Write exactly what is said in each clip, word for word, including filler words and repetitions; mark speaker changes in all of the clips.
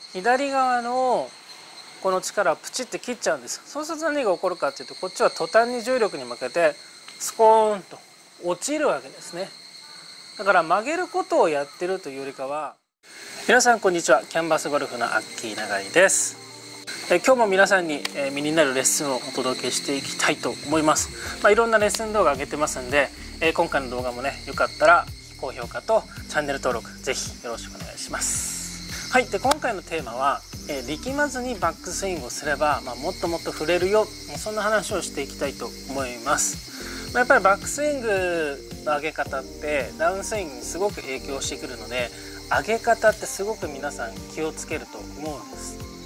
Speaker 1: 左側のこの力をプチって切っちゃうんです。そうすると何が起こるかっていうと、こっちは途端に重力に負けてスコーンと落ちるわけですね。だから曲げることをやってるというよりかは。皆さんこんにちは。キャンバスゴルフのアッキー永井です。え今日も皆さんに、え身になるレッスンをお届けしていきたいと思います。まあ、いろんなレッスン動画上げてますんで、え今回の動画もねよかったら高評価とチャンネル登録ぜひよろしくお願いします。はい。で今回のテーマは、え力まずにバックスイングをすれば、まあ、もっともっと振れるよ、もうそんな話をしていきたいと思います。まあ、やっぱりバックスイングの上げ方ってダウンスイングにすごく影響してくるので、上げ方ってすごく皆さん気をつけると思うんです。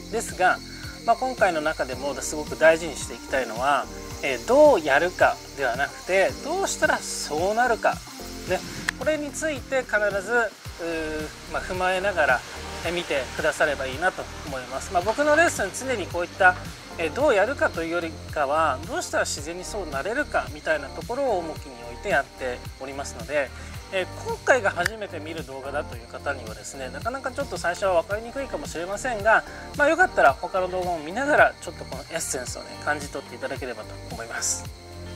Speaker 1: ですが、まあ、今回の中でもすごく大事にしていきたいのは、えー、どうやるかではなくて、どうしたらそうなるか、ね、これについて必ず、まあ、踏まえながら見てくださればいいなと思います。まあ、僕のレッスン常にこういったえどうやるかというよりかは、どうしたら自然にそうなれるかみたいなところを重きに置いてやっておりますので、え今回が初めて見る動画だという方にはですね、なかなかちょっと最初は分かりにくいかもしれませんが、まあ、よかったら他の動画を見ながらちょっとこのエッセンスをね感じ取っていただければと思います。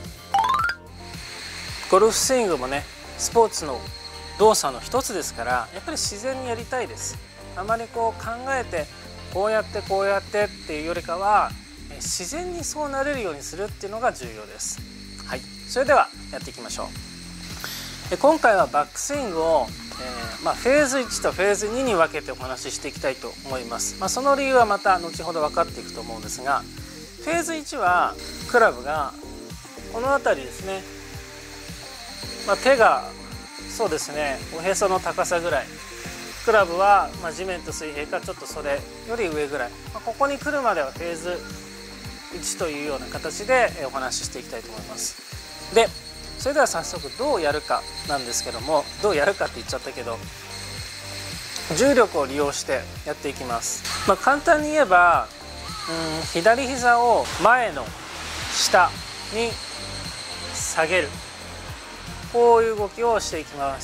Speaker 1: ゴルフスイングもねスポーツの動作の一つですから、やっぱり自然にやりたいです。あまりこう考えてこうやってこうやってっていうよりかは、自然にそうなれるようにするっていうのが重要です。はい、それではやっていきましょう。今回はバックスイングを、えーまあ、フェーズいちとフェーズにに分けてお話ししていきたいと思います。まあ、その理由はまた後ほど分かっていくと思うんですが、フェーズいちはクラブがこの辺りですね、まあ、手がそうですねおへその高さぐらい、クラブはまあ地面と水平かちょっとそれより上ぐらい、まあ、ここに来るまではフェーズいちというような形でお話ししていきたいと思います。でそれでは早速どうやるかなんですけども、どうやるかって言っちゃったけど重力を利用してやっていきます。まあ、簡単に言えばうん左膝を前の下に下げる、こういう動きをしていきます。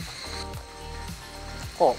Speaker 1: こ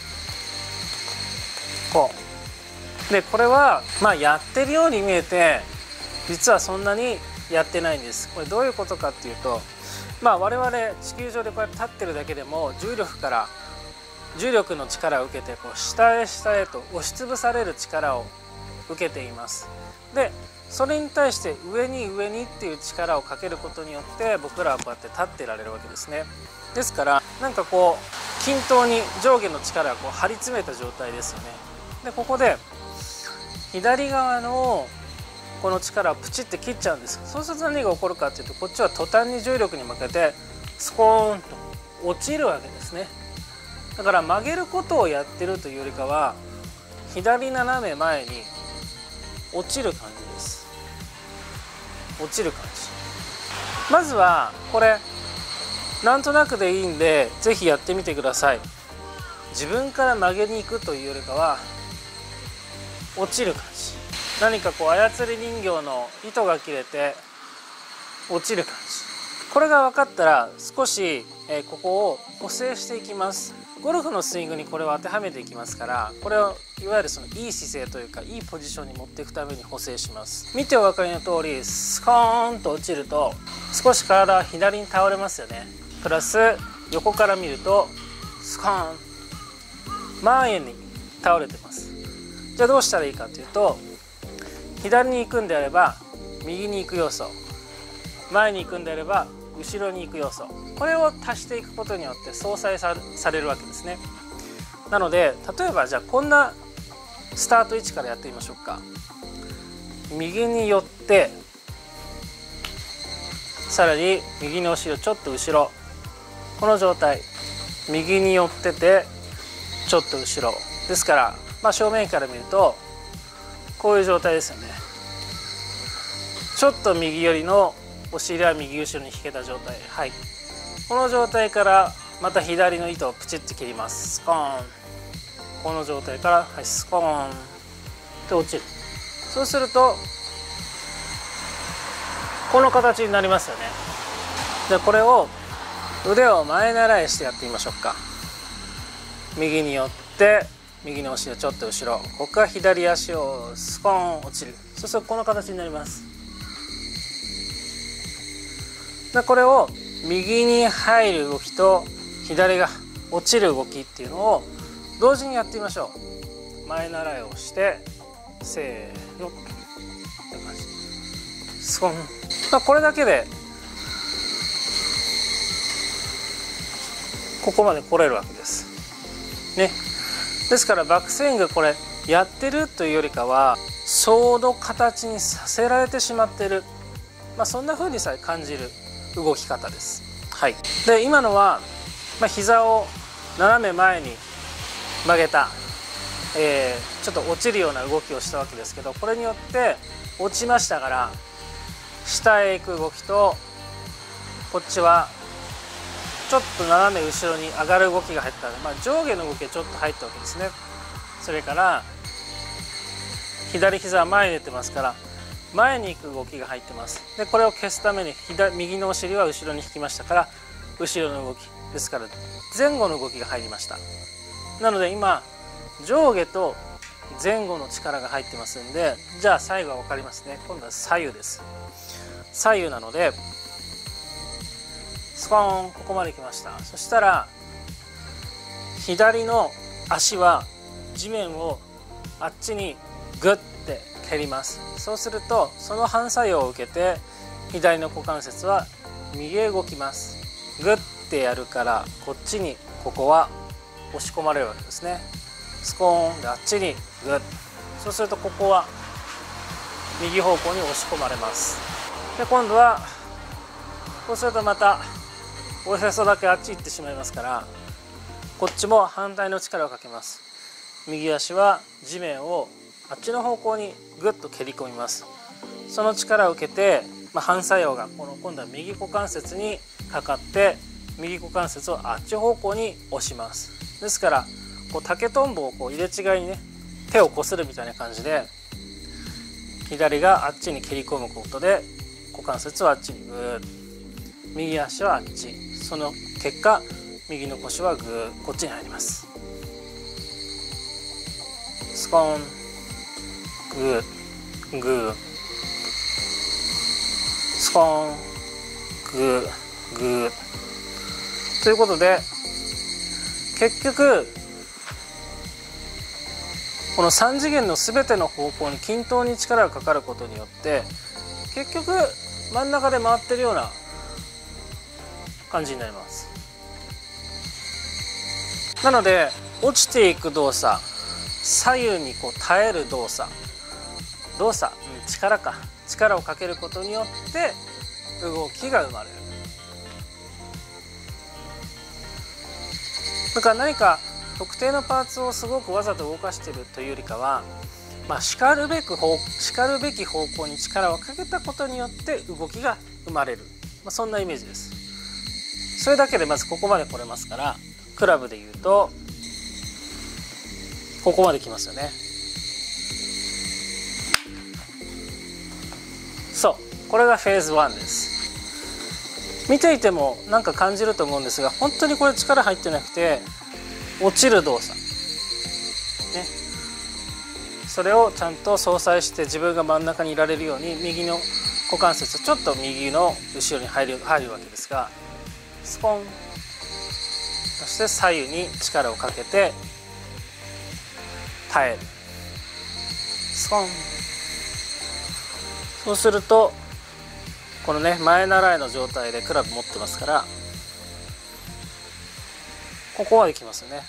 Speaker 1: うこうで、これはまあやってるように見えて実はそんなにやってないんです。これどういうことかっていうと、まあ我々地球上でこうやって立ってるだけでも重力から重力の力を受けてこう下へ下へと押しつぶされる力を受けています。でそれに対して上に上にっていう力をかけることによって僕らはこうやって立ってられるわけですね。ですからなんかこう均等に上下の力がこう張り詰めた状態ですよね。でここで左側のこの力をプチって切っちゃうんです。そうすると何が起こるかっていうと、こっちは途端に重力に負けてスコーンと落ちるわけですね。だから曲げることをやってるというよりかは、左斜め前に落ちる感じです。落ちる感じ。まずはこれなんとなくでいいんで是非やってみてください。自分から曲げに行くというよりかは落ちる感じ。何かこう操り人形の糸が切れて落ちる感じ。これが分かったら少し、えー、ここを補正していきます。ゴルフのスイングにこれを当てはめていきますから、これをいわゆるそのいい姿勢というかいいポジションに持っていくために補正します。見てお分かりの通りスコーンと落ちると少し体は左に倒れますよね。プラス横から見るとスコーン前に倒れてます。じゃあどうしたらいいかというと、左に行くんであれば右に行く要素、前に行くんであれば後ろに行く要素、これを足していくことによって相殺さされるわけですね。なので例えばじゃあこんなスタート位置からやってみましょうか。右に寄ってさらに右の後ろちょっと後ろ、この状態、右に寄っててちょっと後ろですから、まあ、正面から見るとこういう状態ですよね。ちょっと右寄りのお尻は右後ろに引けた状態、はい、この状態からまた左の糸をプチッと切ります。スコーン、この状態から、はい、スコーンって落ちる。そうするとこの形になりますよね。でこれを腕を前習いしてやってみましょうか。右に寄って右のお尻をちょっと後ろ、ここから左足をスコーン落ちる。そうするとこの形になります。でこれを右に入る動きと左が落ちる動きっていうのを同時にやってみましょう。前習いをしてせーのって感じ、スコン、まあ、これだけでここまで来れるわけですね。ですからバックスイング、これやってるというよりかはその形にさせられてしまっている、まあ、そんな風にさえ感じる動き方です。はい、で今のは、まあ、膝を斜め前に曲げた、えー、ちょっと落ちるような動きをしたわけですけど、これによって落ちましたから下へ行く動きと、こっちはちょっと斜め後ろに上がる動きが入ったので、まあ、上下の動きがちょっと入ったわけですね。それから左膝は前に出てますから前に行く動きが入ってます。でこれを消すために左右のお尻は後ろに引きましたから後ろの動きですから前後の動きが入りました。なので今上下と前後の力が入ってますんで、じゃあ最後は分かりますね。今度は左右です。左右なのでスコーン、ここまで来ました。そしたら左の足は地面をあっちにグッて蹴ります。そうするとその反作用を受けて左の股関節は右へ動きます。グッてやるからこっちにここは押し込まれるわけですね。スコーンであっちにグッ、そうするとここは右方向に押し込まれます。で今度はこうするとまたおへそだけあっち行ってしまいますから、こっちも反対の力をかけます。右足は地面をあっちの方向にグッと蹴り込みます。その力を受けて、まあ、反作用がこの今度は右股関節にかかって右股関節をあっち方向に押します。ですからこう竹とんぼをこう入れ違いにね手をこするみたいな感じで左があっちに蹴り込むことで股関節はあっちにグーッ、右足はあっち、その結果右の腰はグーこっちに入ります。スコーングーグースコーングーグーということで結局このさん次元の全ての方向に均等に力がかかることによって結局真ん中で回ってるような感じになります。なので落ちていく動作、左右にこう耐える動作動作、うん、力か力をかけることによって動きが生まれる。だから何か特定のパーツをすごくわざと動かしているというよりかは、まあ、しかるべく方しかるべき方向に力をかけたことによって動きが生まれる、まあ、そんなイメージです。それだけでまずここまで来れますから、クラブでいうとここまで来ますよね。そうこれがフェーズワンです。見ていてもなんか感じると思うんですが、本当にこれ力入ってなくて落ちる動作ね、それをちゃんと相殺して自分が真ん中にいられるように右の股関節ちょっと右の後ろに入る入るわけですが、スポン、そして左右に力をかけて耐える、スポン、そうするとこのね前習いの状態でクラブ持ってますからここまで来ますよね。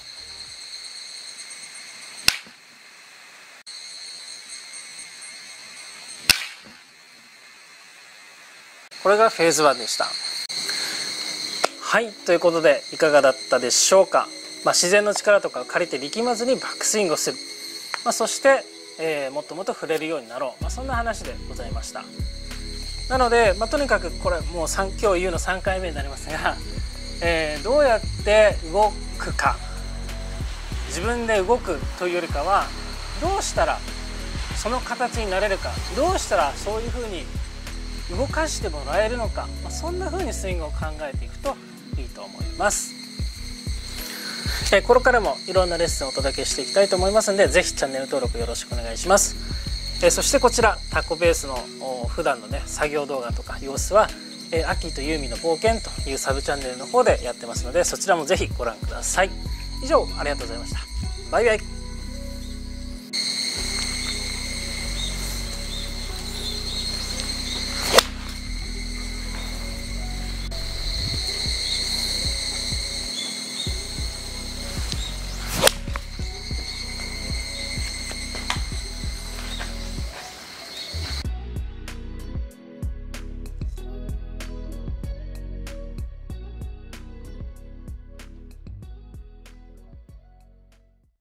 Speaker 1: これがフェーズワンでした。はい、ということでいかがだったでしょうか。まあ、自然の力とかを借りて力まずにバックスイングをする、まあ、そして、えー、もっともっと触れるようになろう、まあ、そんな話でございました。なので、まあ、とにかくこれもう今日言うのさんかいめになりますが、えー、どうやって動くか、自分で動くというよりかはどうしたらその形になれるか、どうしたらそういうふうに動かしてもらえるのか、まあ、そんなふうにスイングを考えていくといいと思います。 近い頃からもいろんなレッスンをお届けしていきたいと思いますので、ぜひチャンネル登録よろしくお願いします。えー、そしてこちらタコベースの普段のね作業動画とか様子は、えー、アッキーとユーミンの冒険というサブチャンネルの方でやってますので、そちらもぜひご覧ください。以上ありがとうございました。バイバイ。